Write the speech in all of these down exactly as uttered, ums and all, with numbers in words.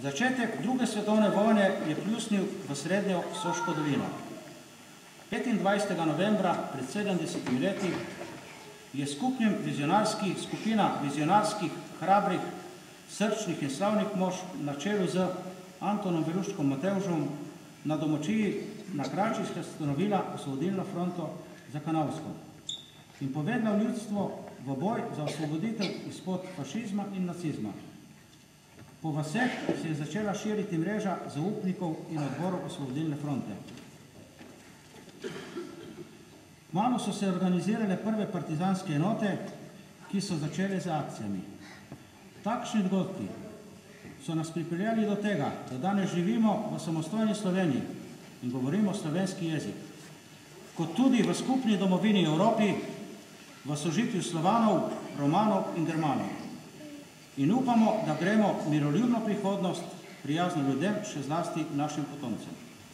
Začetek druge svetovne vojne je pljusnil v srednjo Soško dolino. petindvajsetega novembra pred sedemdesetimi leti je skupnim vizionarskih, skupina vizionarskih, hrabrih, srčnih in slavnih mož na čelu z Antonom Veluščkom Matevžom na domočiji na Kračiške ustanovila Osvobodilno fronto za Kanavsko in povedla ljudstvo v boj za osvoboditev izpod fašizma in nacizma. Po vaseh se je začela širiti mreža zaupnikov in odborov Osvobodilne fronte. Kmalu so se organizirale prve partizanske enote, ki so začele z akcijami. Takšni dogodki so nas pripeljali do tega, da danes živimo v samostojni Sloveniji in govorimo slovenski jezik, kot tudi v skupni domovini Evropi, v sožitju Slovanov, Romanov in Germanov. In upamo, da gremo miroljubno prihodnost, prijazno ljudem, še zlasti našim potomcem.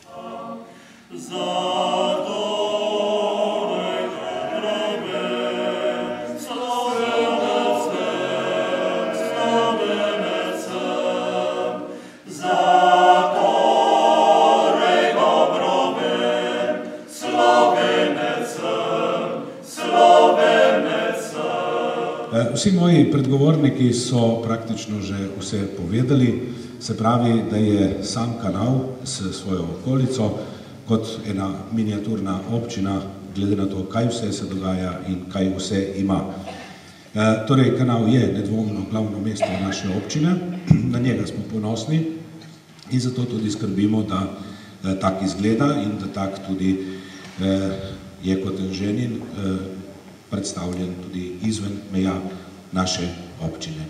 Vsi moji predgovorniki so praktično že vse povedali, se pravi, da je sam Kanal s svojo okolico kot ena miniaturna občina, glede na to, kaj vse se dogaja in kaj vse ima. Torej, Kanal je nedvomno glavno mesto naše občine, na njega smo ponosni in zato tudi skrbimo, da tak izgleda in da tak tudi je kot ženin predstavljen tudi izven meja naše občine.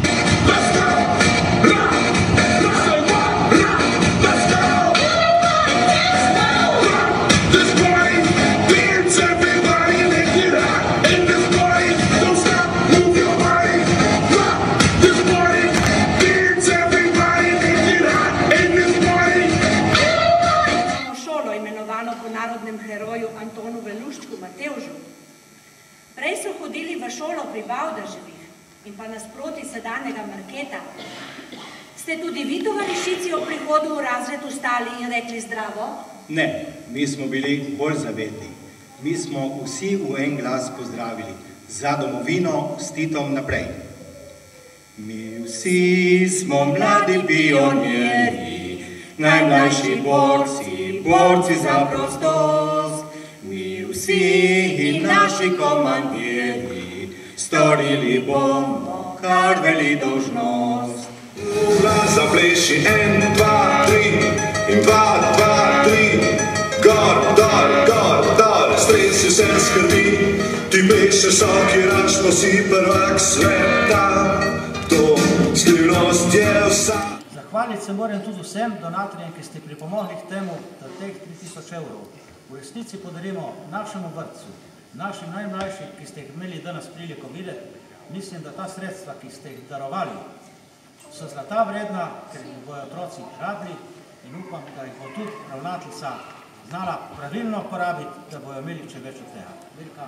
Šolo imenovano po narodnem heroju Antonu Veluščku Matevžu. Prej so hodili v šolo pri Bavdaževih in pa nasproti sedanjega Marketa. Ste tudi vi, tovarišici, ob prihodu v razred vstali in rekli zdravo? Ne, mi smo bili bolj zavedni. Mi smo vsi v en glas pozdravili. Za domovino s Titom naprej. Mi vsi smo mladi pionirji, najmlajši borci, borci za prostost. Mi vsi in naši komandirji storili bomo, kar veli dolžnost. Zapleši en, dva, tri in dva, dva, tri. Gor, dol, gor, dol, stresi vse skrbi. Ti plešeš okiraš, pa si prvak sveta. To skrivnost je vsa. Zahvaliti se moram tudi vsem donatorjem, ki ste pripomogli k temu, da teh tri tisoč evrov v resnici podarimo našemu vrtcu, našim najmlajšim, ki ste jih imeli danes priliko videti. Mislim, da ta sredstva, ki ste jih darovali, so zlata vredna, ker jih bojo otroci radili in upam, da jih bo tudi ravnateljica znala pravilno porabiti, da bojo imeli če več od tega. Velika.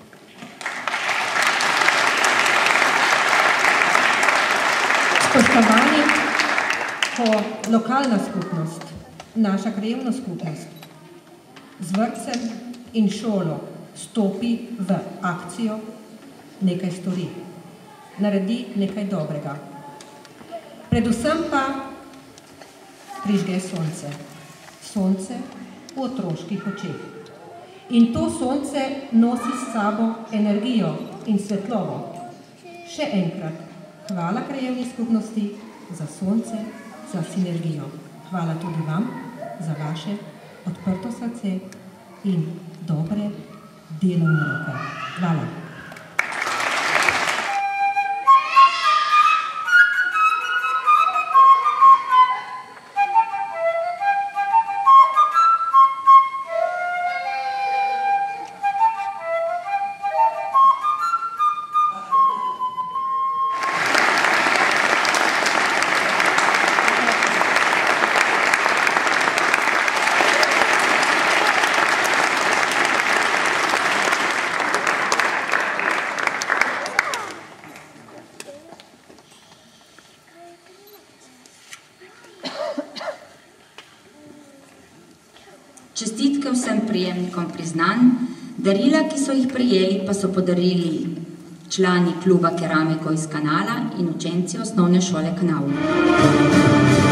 Spoštovani, ko lokalna skupnost, naša krajevna skupnost, z vrtcem in šolo stopi v akcijo, nekaj stori, naredi nekaj dobrega. Predvsem pa prižge sonce. Sonce v otroških očeh. In to sonce nosi s sabo energijo in svetlobo. Še enkrat, hvala krajevni skupnosti za sonce, za sinergijo. Hvala tudi vam za vaše odprto srce in dobre delovne roke. Hvala. Čestitke vsem prejemnikom priznanj, darila, ki so jih prejeli, pa so podarili člani kluba Keramiko iz Kanala in učenci osnovne šole Kanal.